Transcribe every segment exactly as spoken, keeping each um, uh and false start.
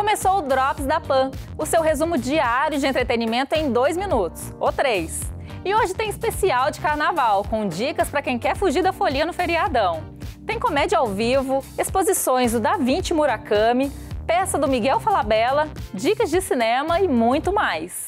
Começou o Drops da Pan, o seu resumo diário de entretenimento em dois minutos, ou três. E hoje tem especial de carnaval, com dicas para quem quer fugir da folia no feriadão. Tem comédia ao vivo, exposições do Da Vinci Murakami, peça do Miguel Falabella, dicas de cinema e muito mais.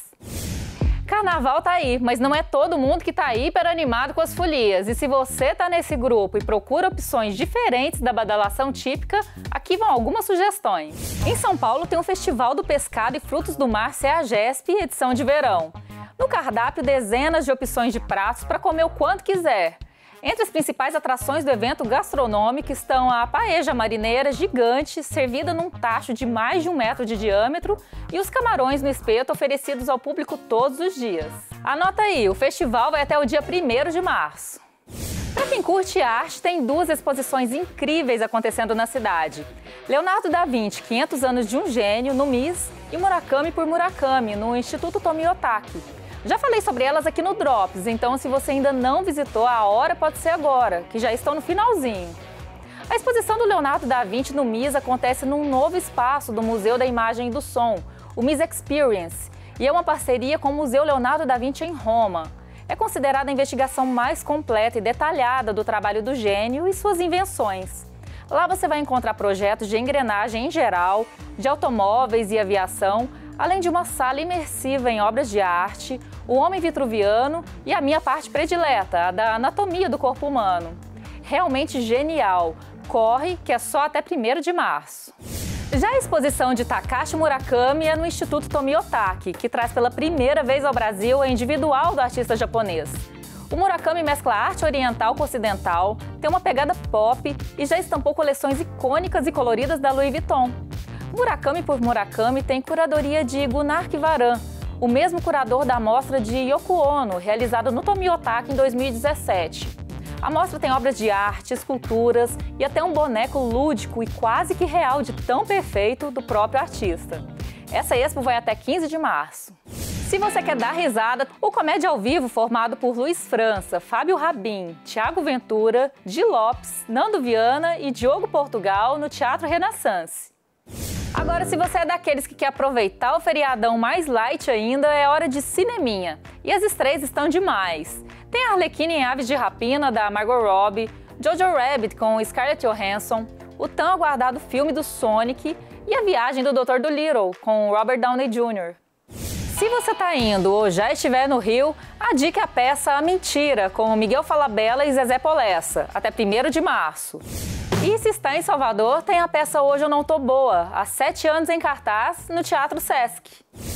Carnaval tá aí, mas não é todo mundo que tá hiper animado com as folias. E se você tá nesse grupo e procura opções diferentes da badalação típica, aqui vão algumas sugestões. Em São Paulo tem o Festival do Pescado e Frutos do Mar CEAGESP, edição de verão. No cardápio, dezenas de opções de pratos para comer o quanto quiser. Entre as principais atrações do evento gastronômico estão a paeja marineira gigante, servida num tacho de mais de um metro de diâmetro, e os camarões no espeto oferecidos ao público todos os dias. Anota aí, o festival vai até o dia primeiro de março. Para quem curte arte, tem duas exposições incríveis acontecendo na cidade. Leonardo da Vinci, quinhentos anos de um gênio, no M I S, e Murakami por Murakami, no Instituto Tomiotaki. Já falei sobre elas aqui no Drops, então se você ainda não visitou, a hora pode ser agora, que já estão no finalzinho. A exposição do Leonardo da Vinci no M I S acontece num novo espaço do Museu da Imagem e do Som, o M I S Experience, e é uma parceria com o Museu Leonardo da Vinci em Roma. É considerada a investigação mais completa e detalhada do trabalho do gênio e suas invenções. Lá você vai encontrar projetos de engrenagem em geral, de automóveis e aviação, além de uma sala imersiva em obras de arte, o Homem Vitruviano e a minha parte predileta, a da anatomia do corpo humano. Realmente genial! Corre, que é só até primeiro de março. Já a exposição de Takashi Murakami é no Instituto Tomiotaki, que traz pela primeira vez ao Brasil a individual do artista japonês. O Murakami mescla arte oriental com ocidental, tem uma pegada pop e já estampou coleções icônicas e coloridas da Louis Vuitton. Murakami por Murakami tem curadoria de Gunnar Kivaran, o mesmo curador da mostra de Yoko Ono, realizada no Tomiotaki em dois mil e dezessete. A mostra tem obras de arte, esculturas e até um boneco lúdico e quase que real de tão perfeito do próprio artista. Essa expo vai até quinze de março. Se você quer dar risada, o Comédia ao Vivo, formado por Luiz França, Fábio Rabin, Thiago Ventura, Di Lopes, Nando Viana e Diogo Portugal no Teatro Renaissance. Agora, se você é daqueles que quer aproveitar o feriadão mais light ainda, é hora de cineminha. E as estreias estão demais. Tem a Arlequina em Aves de Rapina, da Margot Robbie, Jojo Rabbit com Scarlett Johansson, o tão aguardado filme do Sonic e A Viagem do doutor Dolittle, com Robert Downey Júnior Se você está indo ou já estiver no Rio, a dica é a peça A Mentira, com Miguel Falabella e Zezé Polessa, até primeiro de março. E se está em Salvador, tem a peça Hoje Eu Não Tô Boa, há sete anos em cartaz, no Teatro Sesc.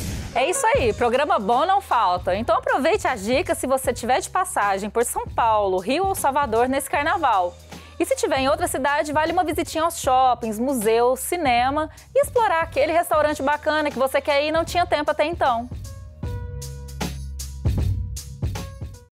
É isso aí, programa bom não falta. Então aproveite as dicas se você tiver de passagem por São Paulo, Rio ou Salvador nesse carnaval. E se tiver em outra cidade, vale uma visitinha aos shoppings, museus, cinema e explorar aquele restaurante bacana que você quer ir e não tinha tempo até então.